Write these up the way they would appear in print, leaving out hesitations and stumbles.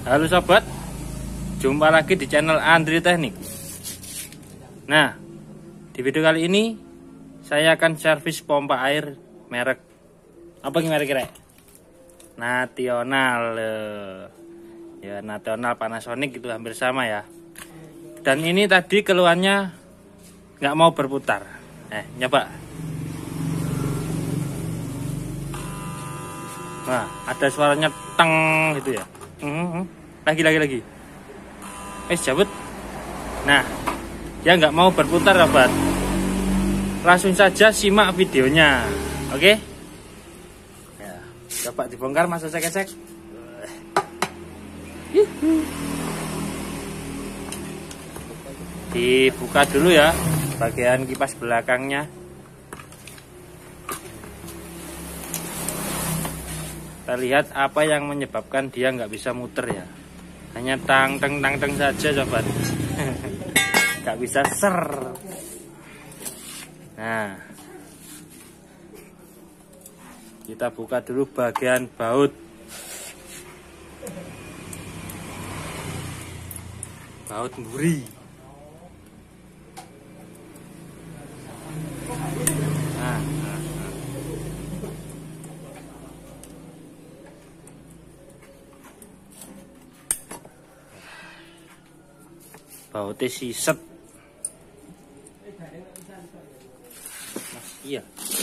Halo sobat, jumpa lagi di channel Andri Teknik. Nah, di video kali ini saya akan servis pompa air merek apa kira-kira? National. Ya, National Panasonic itu hampir sama ya. Dan ini tadi keluhannya nggak mau berputar. Nyoba. Nah, ada suaranya teng gitu ya. Lagi. Cabut. Nah, dia nggak mau berputar, sobat. Langsung saja simak videonya, oke? Ya, coba dibongkar, Mas esek-esek. Dibuka dulu ya, bagian kipas belakangnya. Kita lihat apa yang menyebabkan dia nggak bisa muter ya. Hanya tang teng saja, sobat. Nggak bisa ser. Nah, kita buka dulu bagian baut. Baut mburi. Nah. Bautnya siset. Mas, iya.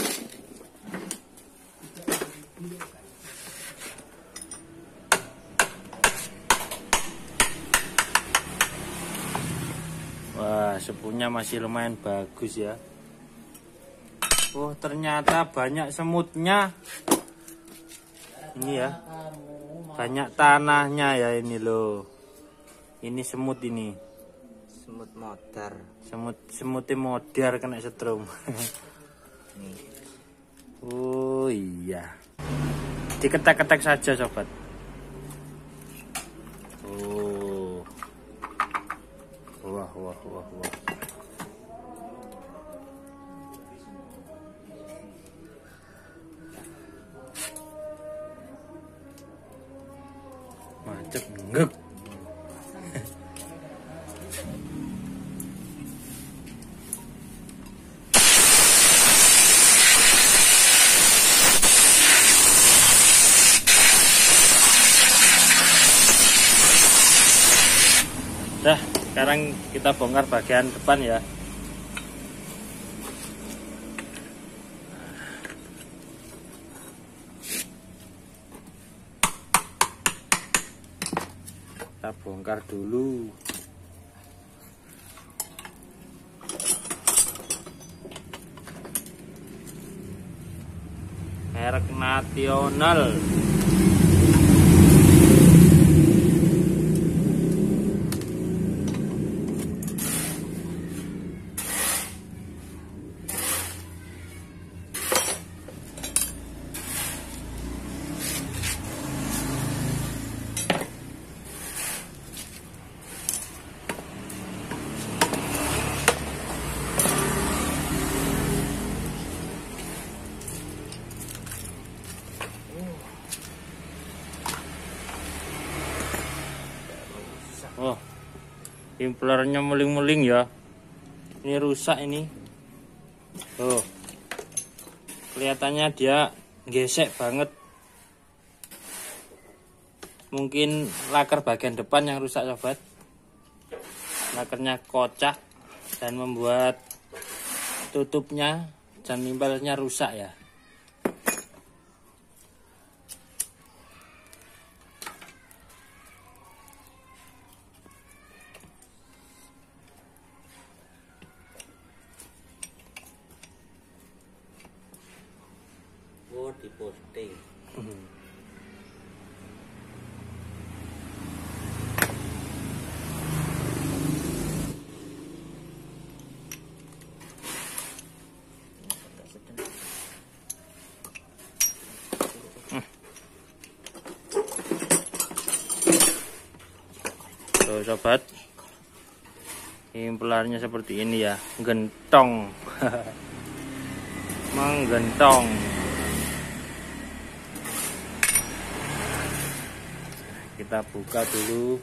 Wah, sepunya masih lumayan bagus ya. Oh, ternyata banyak semutnya. Ini ya. Banyak tanahnya ya ini loh. Ini semut ini. Semut modar. Semutnya modar kena setrum. Oh iya. Diketek-ketek saja, sobat. Oh. Wah. Macet ngek. Nah, sekarang kita bongkar bagian depan ya. Kita bongkar dulu. Merek National. Oh, implernya meling-meling ya. Ini rusak ini. Oh, kelihatannya dia gesek banget. Mungkin laker bagian depan yang rusak, sobat. Lakernya kocak dan membuat tutupnya dan implernya rusak ya. Oh, diposting. Tuh, sobat. Implernya seperti ini ya, gentong. Menggentong. kita buka dulu.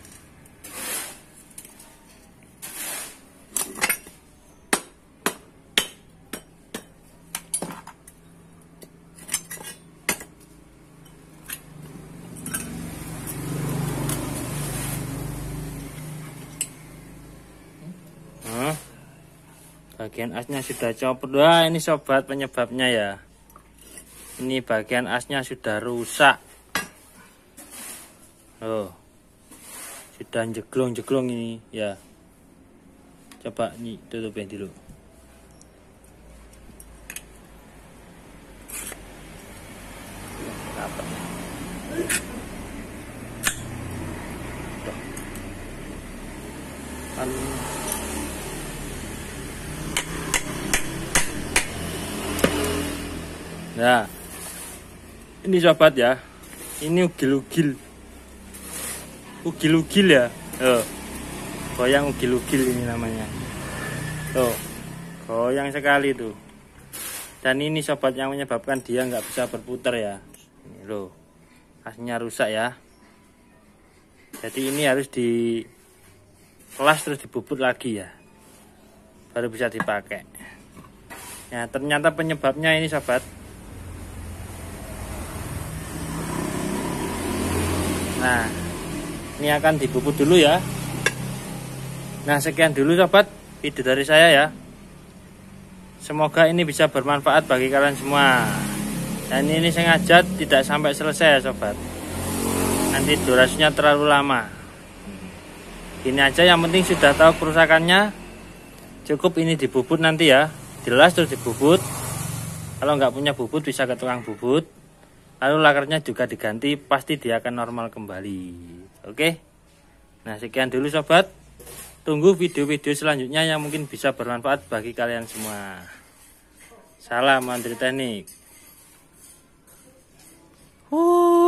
Bagian asnya sudah copot. Wah, ini sobat penyebabnya ya. Ini bagian asnya sudah rusak. Oh, sudah jeglong-jeglong ini ya. Coba nih tutupin dulu. Apa? Kan nah, ini sobat ya, ini ugil-ugil ya, goyang ugil-ugil ini namanya, tuh, goyang sekali tuh. Dan ini sobat yang menyebabkan dia nggak bisa berputar ya, ini loh, asnya rusak ya. Jadi ini harus di kelas terus dibubut lagi ya, baru bisa dipakai. Ya ternyata penyebabnya ini sobat. Nah, ini akan dibubut dulu ya. Nah, sekian dulu sobat video dari saya ya. Semoga ini bisa bermanfaat bagi kalian semua. Dan ini sengaja tidak sampai selesai ya sobat. Nanti durasinya terlalu lama. Ini aja, yang penting sudah tahu kerusakannya. Cukup ini dibubut nanti ya. Jelas terus dibubut. Kalau nggak punya bubut bisa ke tukang bubut. Lalu lakernya juga diganti, pasti dia akan normal kembali. Oke. Nah, sekian dulu sobat. Tunggu video-video selanjutnya yang mungkin bisa bermanfaat bagi kalian semua. Salam Andri Teknik.